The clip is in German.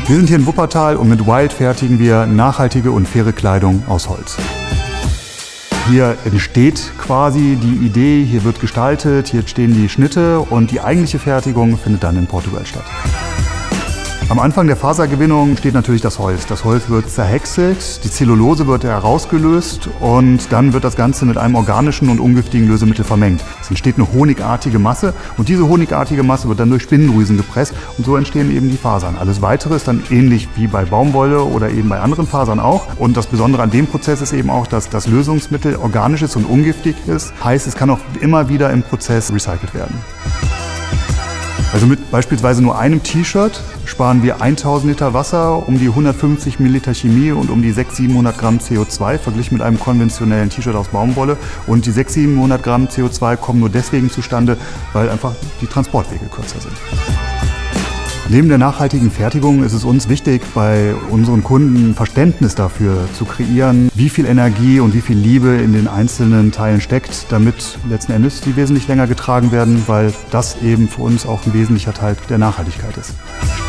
Wir sind hier in Wuppertal und mit Wild fertigen wir nachhaltige und faire Kleidung aus Holz. Hier entsteht quasi die Idee, hier wird gestaltet, hier stehen die Schnitte und die eigentliche Fertigung findet dann in Portugal statt. Am Anfang der Fasergewinnung steht natürlich das Holz. Das Holz wird zerhäckselt, die Zellulose wird herausgelöst und dann wird das Ganze mit einem organischen und ungiftigen Lösemittel vermengt. Es entsteht eine honigartige Masse und diese honigartige Masse wird dann durch Spinndrüsen gepresst und so entstehen eben die Fasern. Alles Weitere ist dann ähnlich wie bei Baumwolle oder eben bei anderen Fasern auch. Und das Besondere an dem Prozess ist eben auch, dass das Lösungsmittel organisch ist und ungiftig ist. Heißt, es kann auch immer wieder im Prozess recycelt werden. Also mit beispielsweise nur einem T-Shirt sparen wir 1000 Liter Wasser, um die 150 Milliliter Chemie und um die 600-700 Gramm CO2 verglichen mit einem konventionellen T-Shirt aus Baumwolle. Und die 600-700 Gramm CO2 kommen nur deswegen zustande, weil einfach die Transportwege kürzer sind. Neben der nachhaltigen Fertigung ist es uns wichtig, bei unseren Kunden Verständnis dafür zu kreieren, wie viel Energie und wie viel Liebe in den einzelnen Teilen steckt, damit letzten Endes die wesentlich länger getragen werden, weil das eben für uns auch ein wesentlicher Teil der Nachhaltigkeit ist.